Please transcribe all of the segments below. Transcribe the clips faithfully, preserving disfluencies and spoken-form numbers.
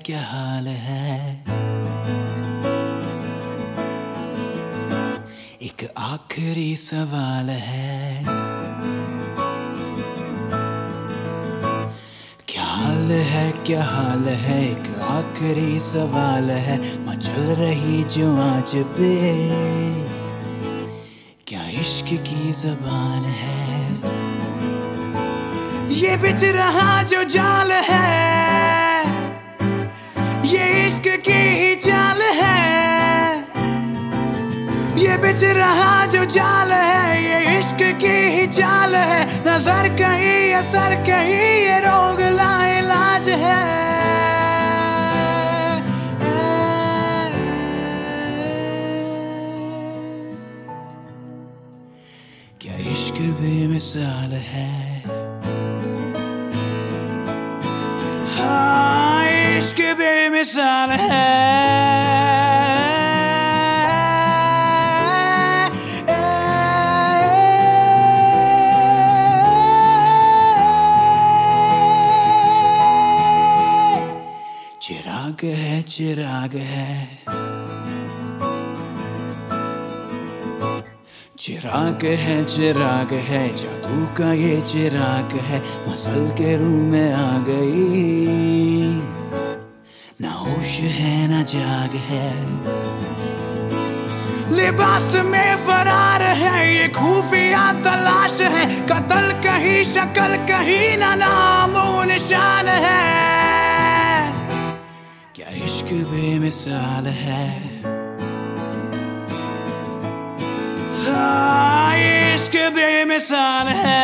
क्या हाल है, एक आखिरी सवाल है। क्या हाल है, क्या हाल है, एक आखिरी सवाल है। मचल रही जो आज पे क्या इश्क की ज़बान है। ये बिच रहा जो जाल है, ये इश्क की ही चाल है। ये बिच रहा जो जाल है, ये इश्क की ही चाल है। नजर कहीं असर कहीं, ये रोग ला इलाज है। क्या इश्क बेमिसाल है। हाँ, इश्क बेमिसाल है। चिराग है, चिराग है, चिराग है, चिराग है, जादू का ये चिराग है। मसल के रूह में आ गई, ना होश है ना जाग है। लिबास में फरार है, ये खुफिया तलाश है। कत्ल कहीं शक्ल कहीं, ना नामो निशान है। क्या इश्क बेमिसाल है। हाँ, इश्क बेमिसाल है।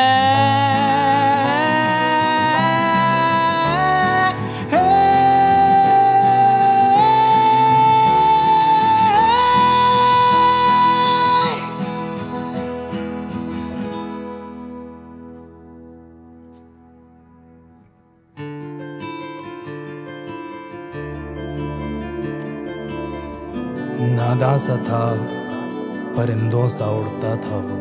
नादां सा था, परिंदों सा उड़ता था वो,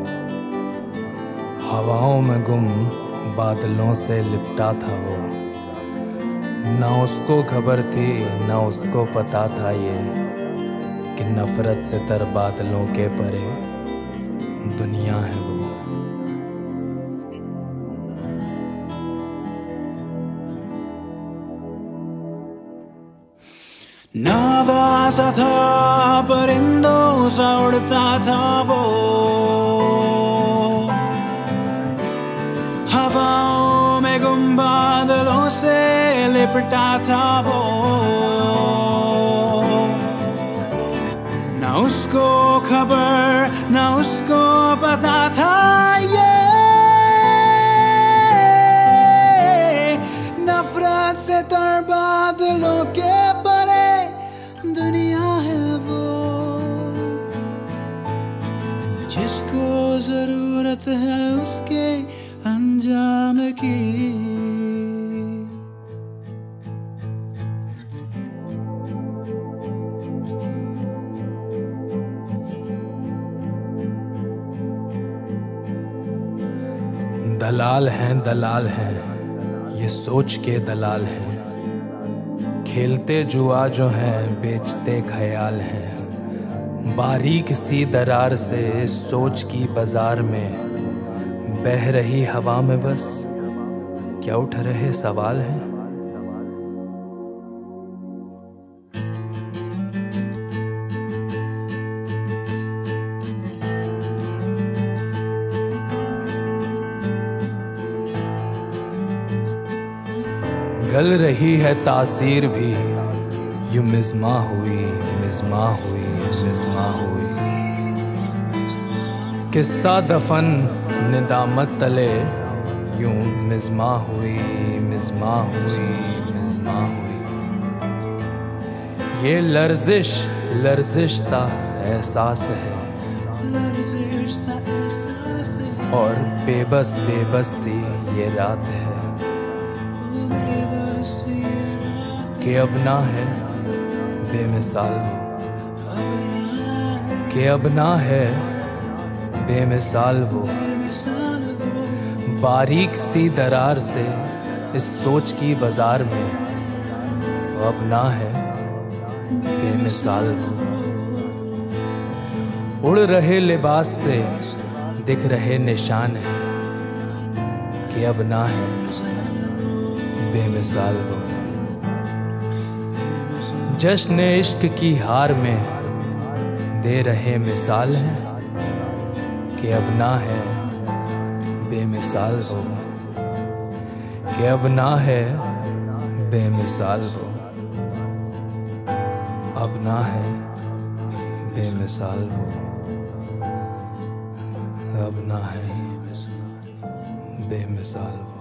हवाओं में गुम बादलों से लिपटा था वो। ना उसको खबर थी ना उसको पता था ये, कि नफरत से तर बादलों के परे दुनिया है वो। नादा सा था, परिंदों सा उड़ता था वो, हवाओं में गुम बादलों से लिपटा था वो। ना उसको खबर ना उसको पता था ये, नफरत से तर बादलों के दुनिया है वो। जिसको जरूरत है उसके अंजाम की, दलाल हैं दलाल हैं ये सोच के दलाल हैं। खेलते जुआ जो हैं बेचते ख्याल हैं। बारीक सी दरार से सोच की बाजार में बह रही हवा में बस क्या उठ रहे सवाल हैं। गल रही है तासीर भी, यूं मिज़मा हुई मिज़मा हुई मिज़मा हुई। किस्सा दफन निदामत तले, यूं मिज़मा हुई मिज़मा हुई मिज़मा हुई। ये लर्जिश लर्जिश सा एहसास है, और बेबस बेबस सी ये रात है, कि अब ना है बेमिसाल वो, कि अब ना है बेमिसाल वो। बारीक सी दरार से इस सोच की बाजार में अब ना है बेमिसाल वो। उड़ रहे लिबास से दिख रहे निशान है कि अब ना है बेमिसाल वो। जश्न इश्क की हार में दे रहे मिसाल है कि अब ना है बेमिसाल वो, कि अब ना है बेमिसाल वो, अब ना है बेमिसाल वो, अब ना है बेमिसाल वो।